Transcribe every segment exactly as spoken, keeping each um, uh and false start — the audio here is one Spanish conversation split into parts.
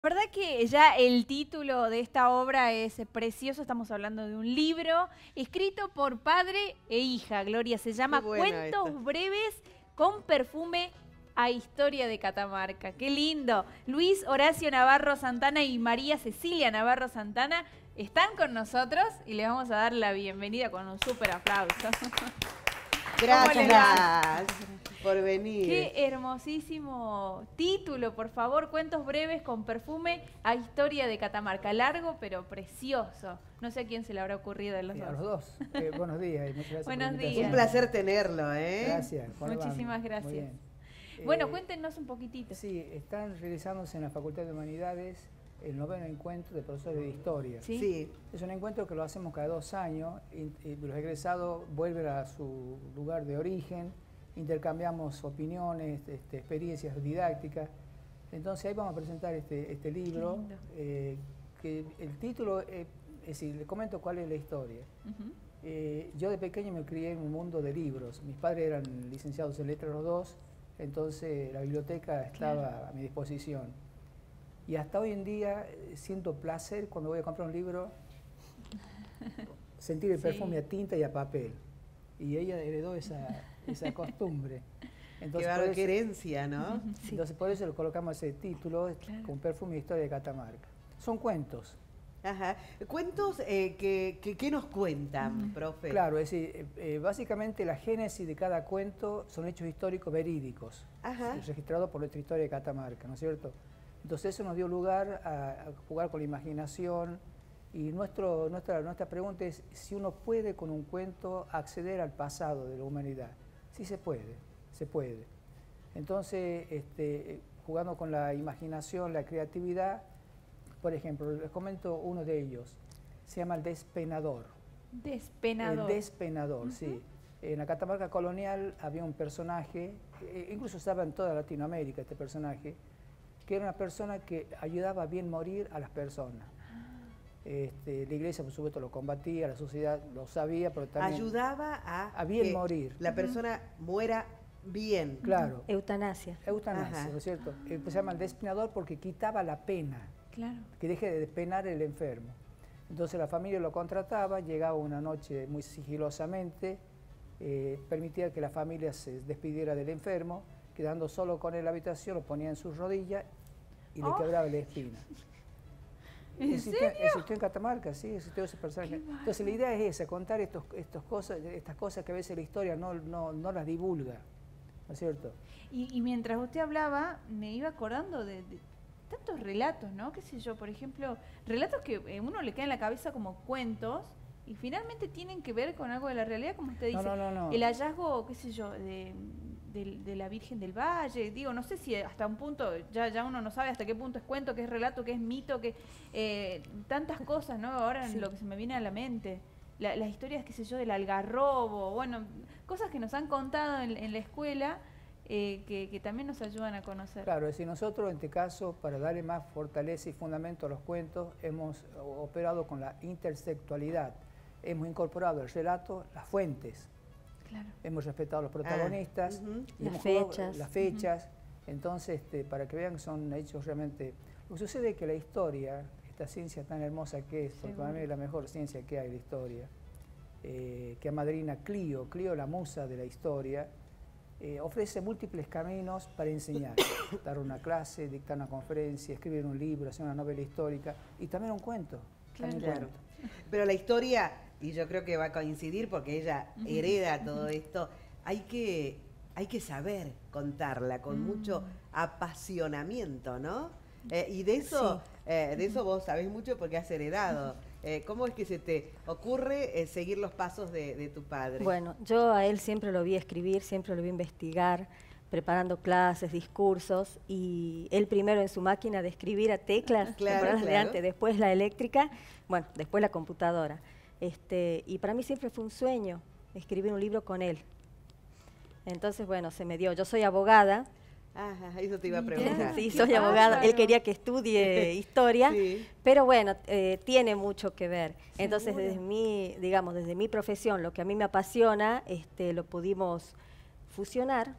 La verdad que ya el título de esta obra es precioso. Estamos hablando de un libro escrito por padre e hija. Gloria, se llama Cuentos esta. breves con perfume a historia de Catamarca. ¡Qué lindo! Luis Horacio Navarro Santana y María Cecilia Navarro Santana están con nosotros y les vamos a dar la bienvenida con un súper aplauso. Gracias por venir. Qué hermosísimo título, por favor. Cuentos breves con perfume a historia de Catamarca. Largo, pero precioso. No sé a quién se le habrá ocurrido de los Sí, dos. a los dos. Eh, buenos días y muchas gracias. Buenos por la días. invitación. Un placer tenerlo, ¿eh? Gracias. ¿Cómo Muchísimas van? gracias. Muy bien. Bueno, Eh, cuéntenos un poquitito. Sí, están realizándose en la Facultad de Humanidades el noveno encuentro de profesores de historia. ¿Sí? Sí. Es un encuentro que lo hacemos cada dos años y, y los egresados vuelven a su lugar de origen, intercambiamos opiniones, este, experiencias didácticas. Entonces ahí vamos a presentar este, este libro, eh, que el título, eh, es decir, les comento cuál es la historia. Uh-huh. eh, yo de pequeño me crié en un mundo de libros. Mis padres eran licenciados en letras los dos, entonces la biblioteca estaba claro. a mi disposición. Y hasta hoy en día eh, siento placer cuando voy a comprar un libro, sentir el sí. perfume a tinta y a papel. Y ella heredó esa, esa costumbre. Entonces, qué, eso, qué herencia, ¿no? Sí. Entonces por eso le colocamos ese título, claro. con perfume y historia de Catamarca. Son cuentos. Ajá. ¿Cuentos eh, que, que, que nos cuentan, mm. profe? Claro, es decir, eh, eh, básicamente la génesis de cada cuento son hechos históricos verídicos, Ajá. registrados por nuestra historia de Catamarca, ¿no es cierto? Entonces eso nos dio lugar a, a jugar con la imaginación y nuestro, nuestra, nuestra pregunta es si uno puede con un cuento acceder al pasado de la humanidad. Sí se puede, se puede. Entonces, este, jugando con la imaginación, la creatividad, por ejemplo, les comento uno de ellos, se llama El Despenador. Despenador. El Despenador, uh-huh. sí. En la Catamarca colonial había un personaje, eh, incluso estaba en toda Latinoamérica este personaje, que era una persona que ayudaba a bien morir a las personas. Este, la iglesia, por supuesto, lo combatía, la sociedad lo sabía, pero también... Ayudaba a, a bien que morir. La persona uh-huh. muera bien. Claro. Eutanasia. Eutanasia, ¿no es cierto? Eh, se llama el despenador porque quitaba la pena. Claro. Que deje de penar el enfermo. Entonces la familia lo contrataba, llegaba una noche muy sigilosamente, eh, permitía que la familia se despidiera del enfermo, quedando solo con él en la habitación, lo ponía en sus rodillas y oh. le quebraba la espina. ¿En existió, serio? Existió en Catamarca, sí, existió ese personaje. Entonces la idea es esa, contar estos, estos cosas, estas cosas que a veces la historia no, no, no las divulga, ¿no es cierto? Y, y mientras usted hablaba, me iba acordando de, de tantos relatos, ¿no? Qué sé yo, por ejemplo, relatos que a uno le cae en la cabeza como cuentos y finalmente tienen que ver con algo de la realidad, como usted dice. No, no, no, no. El hallazgo, qué sé yo, de... De, de la Virgen del Valle, digo, no sé si hasta un punto, ya, ya uno no sabe hasta qué punto es cuento, qué es relato, qué es mito, que eh, tantas cosas, ¿no? Ahora sí. lo que se me viene a la mente, la, las historias, qué sé yo, del algarrobo, bueno, cosas que nos han contado en, en la escuela, eh, que, que también nos ayudan a conocer. Claro, es decir, nosotros en este caso, para darle más fortaleza y fundamento a los cuentos, hemos operado con la intersexualidad, hemos incorporado el relato, las fuentes. Claro. Hemos respetado a los protagonistas, ah, uh-huh. y las, hemos fechas. las fechas. Uh-huh. Entonces, este, para que vean que son hechos realmente... Lo que sucede es que la historia, esta ciencia tan hermosa que es, porque para mí es la mejor ciencia que hay, la historia, eh, que amadrina Clio, Clio la musa de la historia, eh, ofrece múltiples caminos para enseñar, dar una clase, dictar una conferencia, escribir un libro, hacer una novela histórica y también un cuento. Claro. También claro. cuento. Pero la historia... Y yo creo que va a coincidir porque ella hereda todo esto. Hay que, hay que saber contarla con mm. mucho apasionamiento, ¿no? Eh, y de eso, sí. eh, de eso vos sabés mucho porque has heredado. Eh, ¿Cómo es que se te ocurre eh, seguir los pasos de, de tu padre? Bueno, yo a él siempre lo vi escribir, siempre lo vi investigar, preparando clases, discursos, y él primero en su máquina de escribir a teclas, claro, claro. de antes, después la eléctrica, bueno, después la computadora. Este, y para mí siempre fue un sueño escribir un libro con él. Entonces, bueno, se me dio. Yo soy abogada. Ajá, eso te iba a preguntar. Sí, soy abogada. Él quería que estudie historia, sí. pero bueno, eh, tiene mucho que ver. Entonces, desde mi, digamos, desde mi profesión, lo que a mí me apasiona, este, lo pudimos fusionar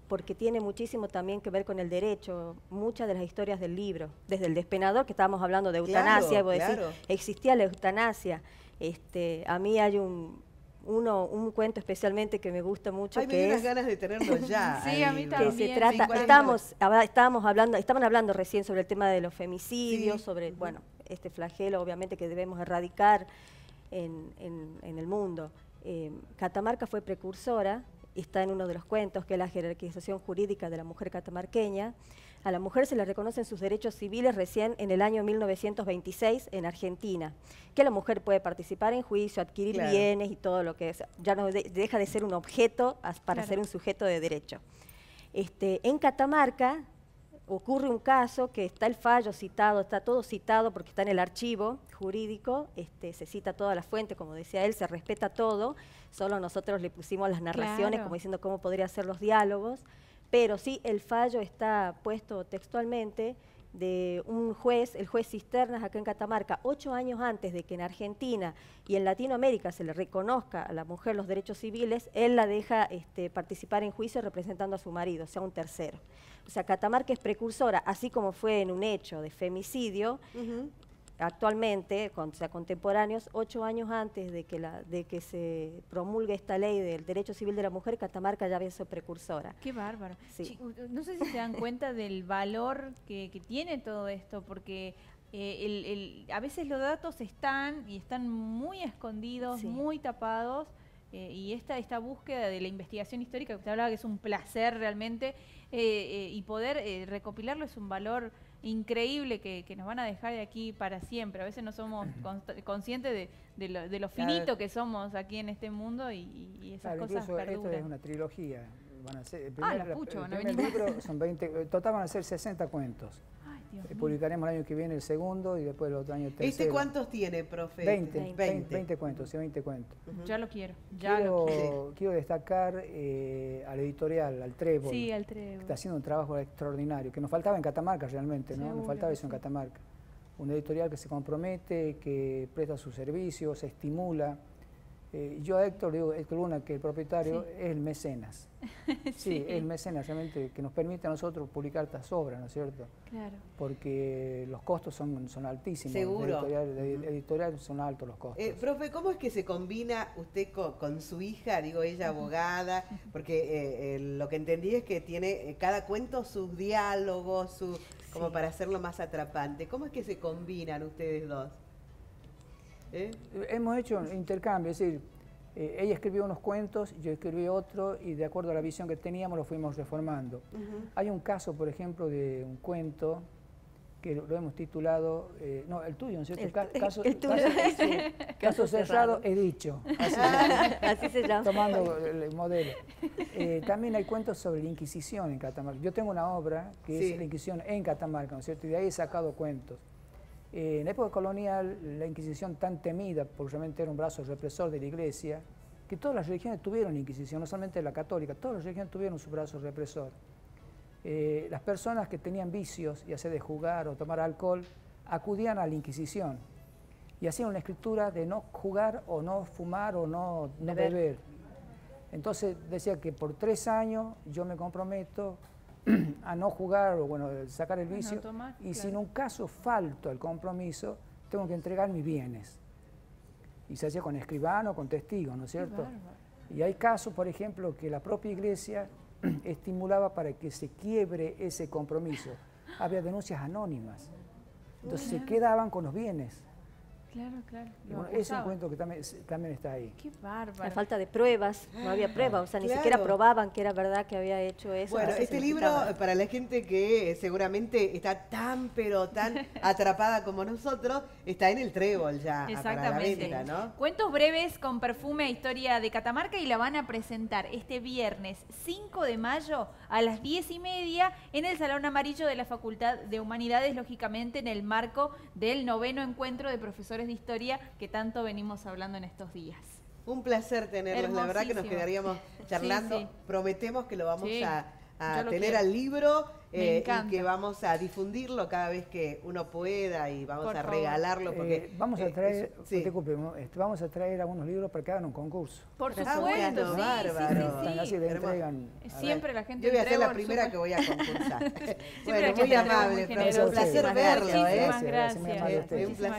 porque tiene muchísimo también que ver con el derecho, muchas de las historias del libro, desde el despenador, que estábamos hablando de eutanasia, claro, y claro. decir, existía la eutanasia. Este, a mí hay un, uno, un cuento especialmente que me gusta mucho. Ay, que me dio es, unas ganas de tenerlo ya. Sí, a mí ahí. también. que se trata, cincuenta estábamos, estábamos hablando, estaban hablando recién sobre el tema de los femicidios, Sí. sobre, Uh-huh. bueno, este flagelo obviamente que debemos erradicar en, en, en el mundo. Eh, Catamarca fue precursora, está en uno de los cuentos, que es la jerarquización jurídica de la mujer catamarqueña. A la mujer se le reconocen sus derechos civiles recién en el año mil novecientos veintiséis en Argentina, que la mujer puede participar en juicio, adquirir Claro. bienes y todo lo que es, ya no de, deja de ser un objeto as, para Claro. ser un sujeto de derecho. Este, en Catamarca ocurre un caso que está el fallo citado, está todo citado porque está en el archivo jurídico, este, se cita toda la fuente, como decía él, se respeta todo, solo nosotros le pusimos las narraciones, Claro. como diciendo cómo podrían ser los diálogos, pero sí el fallo está puesto textualmente de un juez, el juez Cisternas acá en Catamarca, ocho años antes de que en Argentina y en Latinoamérica se le reconozca a la mujer los derechos civiles, él la deja este, participar en juicio representando a su marido, o sea, un tercero. O sea, Catamarca es precursora, así como fue en un hecho de femicidio, Uh-huh. actualmente, con, o sea, contemporáneos, ocho años antes de que, la, de que se promulgue esta ley del derecho civil de la mujer, Catamarca ya había sido precursora. Qué bárbaro. Sí. Chi- No sé si se dan cuenta del valor que, que tiene todo esto, porque eh, el, el- a veces los datos están y están muy escondidos, Sí. muy tapados, eh, y esta, esta búsqueda de la investigación histórica, que usted hablaba que es un placer realmente, eh, eh, y poder eh, recopilarlo es un valor increíble que, que nos van a dejar de aquí para siempre. A veces no somos const- conscientes de, de, lo, de lo finito Claro. que somos aquí en este mundo y, y esas Claro, cosas incluso esto perduran. es una trilogía. Van a ser, el Ah, primer, la pucho, el van a primer venir libro son veinte, en total van a ser sesenta cuentos. Ay, Dios Eh, mío. Publicaremos el año que viene el segundo y después el otro año el tercero. ¿Este cuántos tiene, profe? veinte, Veinte. veinte, veinte cuentos, sí, veinte cuentos. Ujú. Ya lo quiero, ya lo quiero. Quiero, quiero destacar eh, al editorial, al Trébol, Sí, al que Trébol. está haciendo un trabajo extraordinario, que nos faltaba en Catamarca realmente, ¿no? Seguro Nos faltaba que eso en sí. Catamarca. Un editorial que se compromete, que presta sus servicios, se estimula. Eh, yo a Héctor le digo, Héctor Luna, que el propietario Sí. es el mecenas. Sí, Sí. es el mecenas realmente que nos permite a nosotros publicar estas obras, ¿no es cierto? Claro. Porque los costos son, son altísimos. Seguro. De editorial, de Ujú. editorial son altos los costos. Eh, profe, ¿cómo es que se combina usted co- con, su hija, digo ella abogada? Porque eh, eh, lo que entendí es que tiene eh, cada cuento sus diálogos, su, como Sí. para hacerlo más atrapante. ¿Cómo es que se combinan ustedes dos? ¿Eh? Hemos hecho un intercambio, es decir, eh, ella escribió unos cuentos, yo escribí otro y de acuerdo a la visión que teníamos lo fuimos reformando. Ujú. Hay un caso, por ejemplo, de un cuento que lo, lo hemos titulado, eh, no, el tuyo, ¿no es cierto? El, Ca- caso, el tuyo, caso- sí. caso cerrado, he dicho, así se- Así se llama. tomando el, el modelo. Eh, también hay cuentos sobre la Inquisición en Catamarca. Yo tengo una obra que Sí. es la Inquisición en Catamarca, ¿no es cierto? Y de ahí he sacado cuentos. Eh, en la época colonial, la Inquisición tan temida, porque realmente era un brazo represor de la Iglesia, que todas las religiones tuvieron Inquisición, no solamente la católica, todas las religiones tuvieron su brazo represor. Eh, las personas que tenían vicios, ya sea de jugar o tomar alcohol, acudían a la Inquisición y hacían una escritura de no jugar o no fumar o no, no Beber. beber. Entonces decía que por tres años yo me comprometo a no jugar o bueno, sacar el A no vicio tomar, y si claro. en un caso falto al compromiso, tengo que entregar mis bienes. Y se hacía con escribano, con testigos, ¿no es Qué cierto? bárbaro. Y hay casos, por ejemplo, que la propia iglesia estimulaba para que se quiebre ese compromiso. Había denuncias anónimas. Entonces se Claro. quedaban con los bienes. Claro, claro. Y lo bueno, ese acusaban. encuentro que también, también está ahí. Qué bárbaro. La falta de pruebas, no había pruebas, o sea, ni Claro. siquiera probaban que era verdad que había hecho eso. Bueno, eso este significaba- libro, para la gente que eh, seguramente está tan, pero tan atrapada como nosotros, está en el Trébol ya, ah, para la Exactamente. venta, ¿no? Cuentos breves con perfume, historia de Catamarca, y la van a presentar este viernes cinco de mayo a las diez y media en el Salón Amarillo de la Facultad de Humanidades, lógicamente en el marco del noveno encuentro de profesores de historia que tanto venimos hablando en estos días. Un placer tenerlos, la verdad que nos Hermosísimo. quedaríamos charlando. Sí, sí. Prometemos que lo vamos Sí. a, a tener quiero. al libro eh, y que vamos a difundirlo cada vez que uno pueda y vamos Por a favor. regalarlo porque Eh, vamos a traer, eh, sí. disculpe, este, vamos a traer algunos libros para que hagan un concurso. Por Ah, supuesto, bueno, sí, bárbaro. sí, sí, Así sí. le Hermoso. entregan. a Siempre ver. la gente Yo voy a del ser la Trébol, primera súper- que voy a concursar. Siempre Bueno, la muy gente del Trébol amable, muy profesor. Un generosa. placer Muchísimas verlo, ¿eh? Muchísimas Gracias, gracias, muy amable a gracias. ustedes. Un placer.